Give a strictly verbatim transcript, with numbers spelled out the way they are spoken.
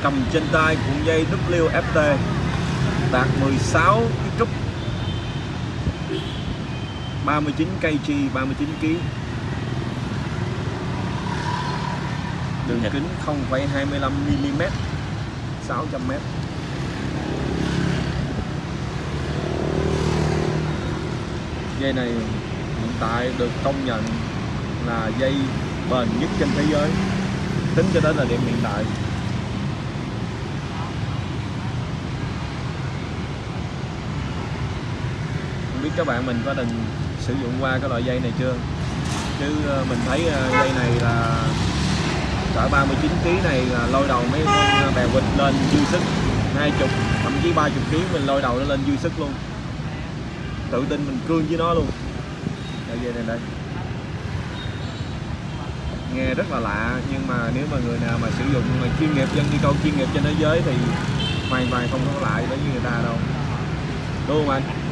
cầm trên tay cuộn dây W F T đạt mười sáu cái cúp, ba mươi chín kg, ba mươi chín ki lô gam. Đường kính không phẩy hai mươi lăm mi li mét, sáu trăm mét. Dây này hiện tại được công nhận là dây bền nhất trên thế giới tính cho đến thời điểm hiện tại. Không biết các bạn mình có từng sử dụng qua cái loại dây này chưa, chứ mình thấy dây này là cỡ ba mươi chín ki lô gam này là lôi đầu mấy con bè vịt lên dư sức, hai mươi thậm chí ba mươi ki lô gam mình lôi đầu nó lên dư sức luôn, tự tin mình cương với nó luôn. Đây, dây này đây nghe rất là lạ, nhưng mà nếu mà người nào mà sử dụng mà chuyên nghiệp, dân đi câu chuyên nghiệp trên thế giới thì hoàn toàn không có lại đối với người ta đâu, đúng không anh?